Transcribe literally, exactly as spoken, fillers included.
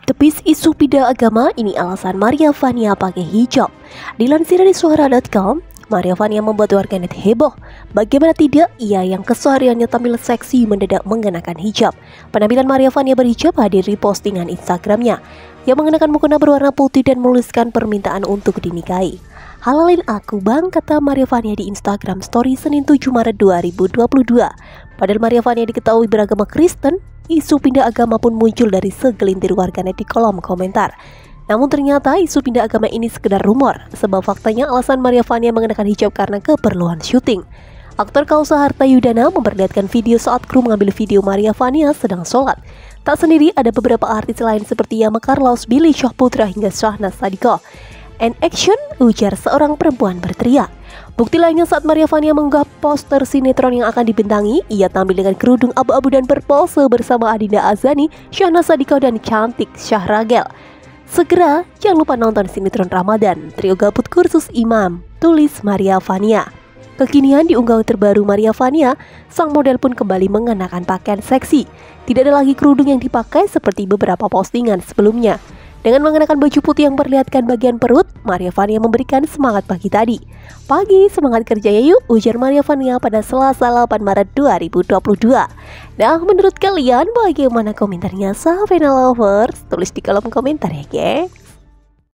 Tepis isu pindah agama, ini alasan Maria Vania pakai hijab. Dilansir dari suara titik com, Maria Vania membuat warganet heboh. Bagaimana tidak, ia yang kesehariannya tampil seksi mendadak mengenakan hijab. Penampilan Maria Vania berhijab hadir di postingan Instagramnya yang mengenakan mukena berwarna putih dan menuliskan permintaan untuk dinikahi. Halalin aku bang, kata Maria Vania di Instagram Story Senin tujuh Maret dua ribu dua puluh dua. Padahal Maria Vania diketahui beragama Kristen, isu pindah agama pun muncul dari segelintir warganet di kolom komentar. Namun ternyata isu pindah agama ini sekedar rumor, sebab faktanya alasan Maria Vania mengenakan hijab karena keperluan syuting. Aktor Kausa Harta Yudana memperlihatkan video saat kru mengambil video Maria Vania sedang sholat. Tak sendiri, ada beberapa artis lain seperti Yama Carlos, Billy Syahputra hingga Syahnaz Sadiqah. "And action," ujar seorang perempuan berteriak. Bukti lainnya saat Maria Vania mengunggah poster sinetron yang akan dibintangi, ia tampil dengan kerudung abu-abu dan berpose bersama Adinda Azani, Syahnaz Sadiqah dan cantik Syahragel. Segera, jangan lupa nonton sinetron Ramadan, Trio Gabut Kursus Imam, tulis Maria Vania. Kekinian di unggahan terbaru Maria Vania, sang model pun kembali mengenakan pakaian seksi. Tidak ada lagi kerudung yang dipakai seperti beberapa postingan sebelumnya. Dengan mengenakan baju putih yang memperlihatkan bagian perut, Maria Vania memberikan semangat pagi tadi. "Pagi, semangat kerja ya yuk," ujar Maria Vania pada Selasa delapan Maret dua ribu dua puluh dua. Nah, menurut kalian bagaimana komentarnya sahabat lovers? Tulis di kolom komentar ya, geng.